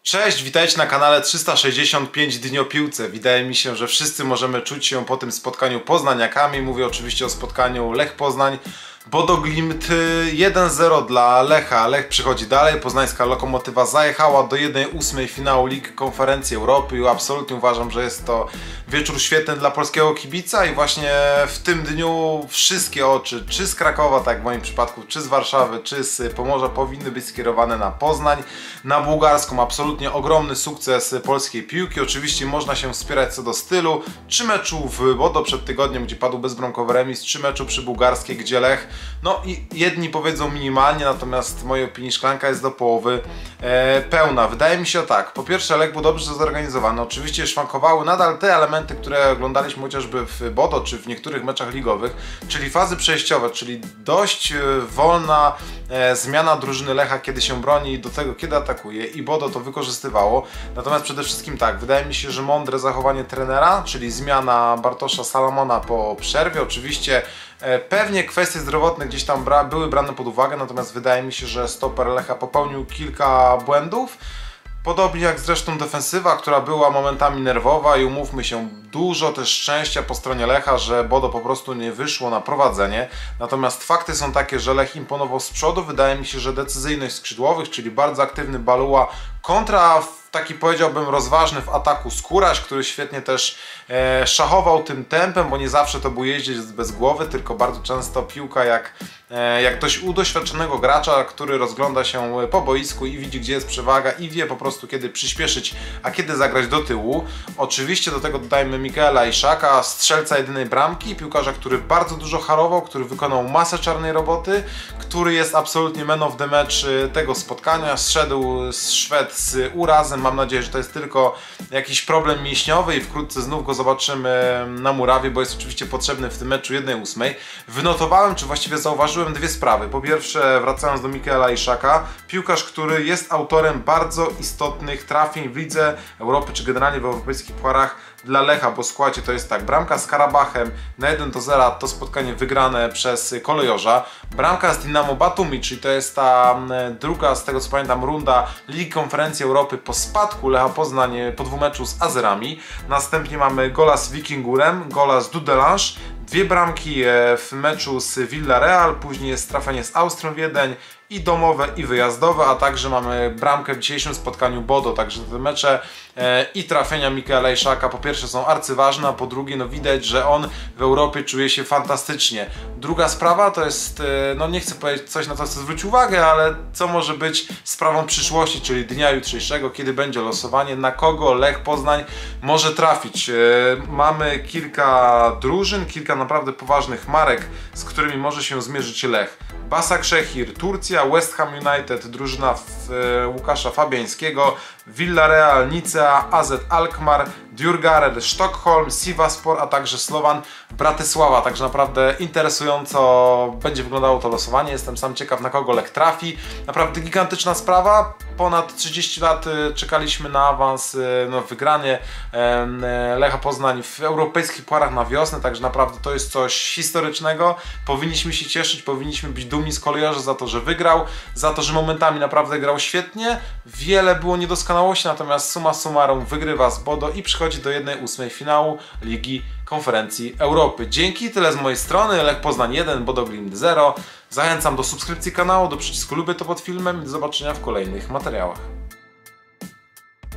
Cześć, witajcie na kanale 365 dni o piłce. Wydaje mi się, że wszyscy możemy czuć się po tym spotkaniu poznaniakami. Mówię oczywiście o spotkaniu Lech Poznań. Bodo Glimt 1-0 dla Lecha. Lech przychodzi dalej, poznańska Lokomotywa zajechała do 1/8 finału Ligi Konferencji Europy i absolutnie uważam, że jest to wieczór świetny dla polskiego kibica i właśnie w tym dniu wszystkie oczy, czy z Krakowa, tak w moim przypadku, czy z Warszawy, czy z Pomorza powinny być skierowane na Poznań, na bułgarską. Absolutnie ogromny sukces polskiej piłki. Oczywiście można się wspierać co do stylu, czy meczu w Bodo przed tygodniem, gdzie padł bezbramkowy remis, czy meczu przy bułgarskiej, gdzie Lech, no i jedni powiedzą minimalnie, natomiast w mojej opinii szklanka jest do połowy pełna. Wydaje mi się tak, po pierwsze Lech był dobrze zorganizowany, oczywiście szwankowały nadal te elementy, które oglądaliśmy chociażby w Bodo, czy w niektórych meczach ligowych, czyli fazy przejściowe, czyli dość wolna zmiana drużyny Lecha, kiedy się broni i do tego, kiedy atakuje, i Bodo to wykorzystywało. Natomiast przede wszystkim tak, wydaje mi się, że mądre zachowanie trenera, czyli zmiana Bartosza Salomona po przerwie, oczywiście pewnie kwestie zdrowotne gdzieś tam były brane pod uwagę, natomiast wydaje mi się, że stoper Lecha popełnił kilka błędów. Podobnie jak zresztą defensywa, która była momentami nerwowa i umówmy się, dużo też szczęścia po stronie Lecha, że Bodo po prostu nie wyszło na prowadzenie. Natomiast fakty są takie, że Lech imponował z przodu. Wydaje mi się, że decyzyjność skrzydłowych, czyli bardzo aktywny Baluła kontra taki, powiedziałbym, rozważny w ataku Skóraś, który świetnie też szachował tym tempem, bo nie zawsze to był jeździec bez głowy, tylko bardzo często piłka jak dość doświadczonego gracza, który rozgląda się po boisku i widzi, gdzie jest przewaga i wie po prostu, kiedy przyspieszyć, a kiedy zagrać do tyłu. Oczywiście do tego dodajmy Mikaela Iszaka, strzelca jedynej bramki, piłkarza, który bardzo dużo harował, który wykonał masę czarnej roboty, który jest absolutnie man of the match tego spotkania. Zszedł Szwed z urazem, mam nadzieję, że to jest tylko jakiś problem mięśniowy i wkrótce znów go zobaczymy na murawie, bo jest oczywiście potrzebny w tym meczu 1/8. Wynotowałem, czy właściwie zauważyłem dwie sprawy. Po pierwsze, wracając do Mikaela Iszaka, piłkarz, który jest autorem bardzo istotnych trafień w Lidze Europy, czy generalnie w europejskich pucharach dla Lecha, bo składzie to jest tak, bramka z Karabachem na 1-0, to spotkanie wygrane przez Kolejorza, bramka z Dinamo Batumi, czyli to jest ta druga, z tego co pamiętam, runda Ligi Konferencji Europy po spadku Lecha Poznań po dwumeczu z Azerami, następnie mamy gola z Wikingurem, gola z Dudelange, dwie bramki w meczu z Villarreal, później jest trafienie z Austrią Wiedeń i domowe i wyjazdowe, a także mamy bramkę w dzisiejszym spotkaniu Bodo, także te mecze i trafienia Mikaela Iszaka po pierwsze są arcyważne, a po drugie no widać, że on w Europie czuje się fantastycznie. Druga sprawa to jest, no nie chcę powiedzieć coś, na co chcę zwrócić uwagę, ale co może być sprawą przyszłości, czyli dnia jutrzejszego, kiedy będzie losowanie, na kogo Lech Poznań może trafić. Mamy kilka drużyn, kilka naprawdę poważnych marek, z którymi może się zmierzyć Lech. Başakşehir, Turcja, West Ham United, drużyna Łukasza Fabiańskiego, Villarreal, Nicea, AZ Alkmaar, Djurgården, Sztokholm, Sivasspor, a także Slovan Bratysława. Także naprawdę interesująco będzie wyglądało to losowanie. Jestem sam ciekaw, na kogo Lech trafi. Naprawdę gigantyczna sprawa. Ponad 30 lat czekaliśmy na awans, wygranie Lecha Poznań w europejskich pucharach na wiosnę, także naprawdę to jest coś historycznego. Powinniśmy się cieszyć, powinniśmy być dumni z Kolejorza za to, że wygrał, za to, że momentami naprawdę grał świetnie. Wiele było niedoskonałości, natomiast summa summarum wygrywa z Bodo i przychodzi do 1/8 finału Ligi Konferencji Europy. Dzięki, tyle z mojej strony. Lech Poznań 1, Bodo Glimt 0. Zachęcam do subskrypcji kanału, do przycisku lubię to pod filmem i do zobaczenia w kolejnych materiałach.